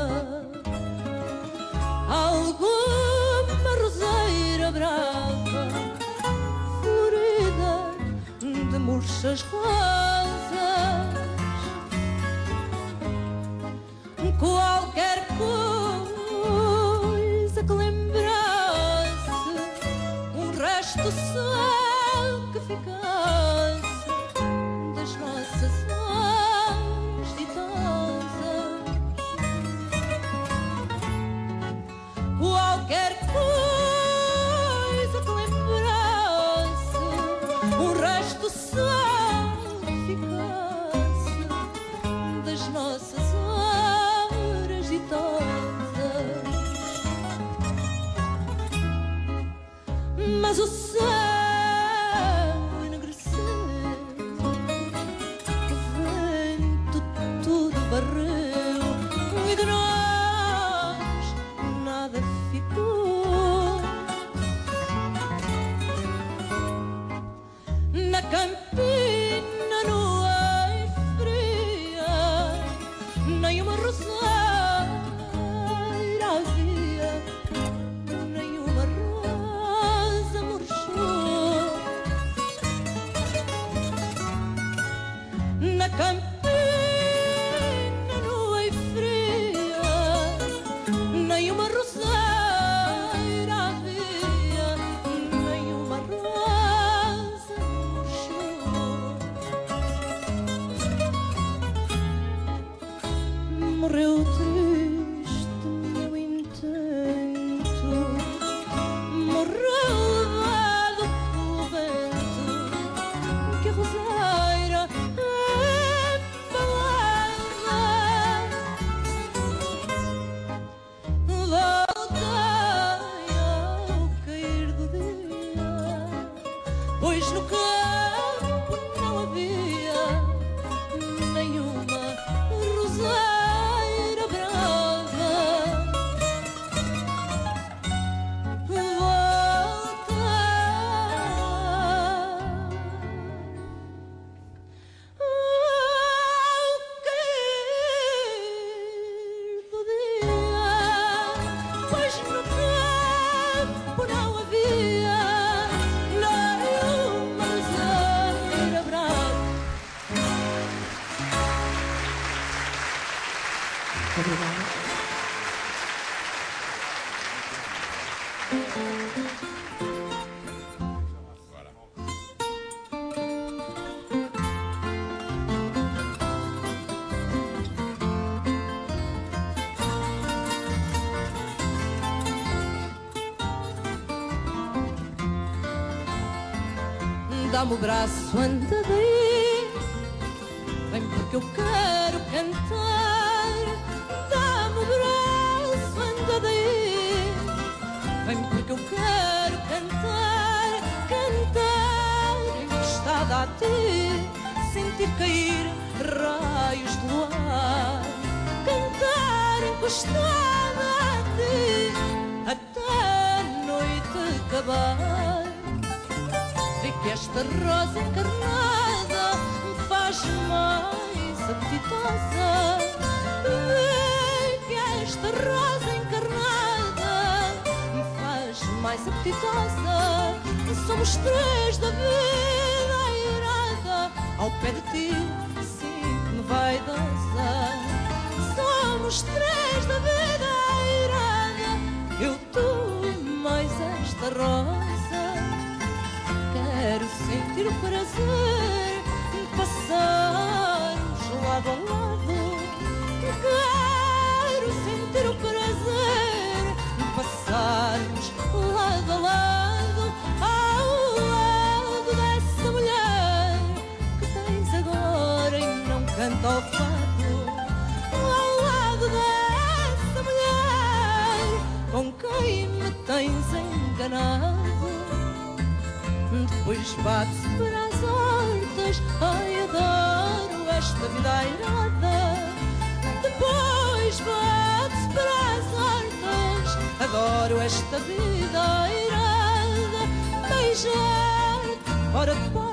alguma roseira brava, florida de murchas rosas, qualquer coisa que lembrasse um resto só que ficasse das nossas horas ditosas, qualquer coisa que lembrasse um resto só que ficasse das nossas horas ditosas. Mas o céu enegreceu, o vento tudo varreu e de nós nada ficou. Na campina nua e fria, nem uma roseira havia, nem uma rosa murchou. Na campina nua e fria, nem uma roseira havia, nem uma rosa murchou. Morreu triste meu intento, morreu levado pelo vento, que a roseira embalava. Voltei ao cair do dia, pois no campo não havia nenhuma roseira brava. Voltei ao cair do dia, pois no campo não havia nenhuma roseira brava. Obrigada. Dá-me o braço, anda daí, vem porque eu quero cantar. Dá-me o braço, anda daí, vem porque eu quero cantar. Cantar encostada a ti, sentir cair raios de luar. Cantar encostada a ti, até a noite acabar. Vê que esta rosa encarnada me faz mais apetitosa. Vê que esta rosa encarnada me faz mais apetitosa. Somos três da vida irada, ao pé de ti sinto-me vaidosa. Somos três da vida irada, eu, tu, mais esta rosa. Quero sentir o prazer de passarmos lado a lado. Quero sentir o prazer de passarmos lado a lado, ao lado dessa mulher que tens agora e não canta ao fado. Ao lado dessa mulher com quem me tens enganado. Depois bate-se para as hortas, ai, adoro esta vida airada. Depois bate-se para as hortas, adoro esta vida airada. Beijar fora de paz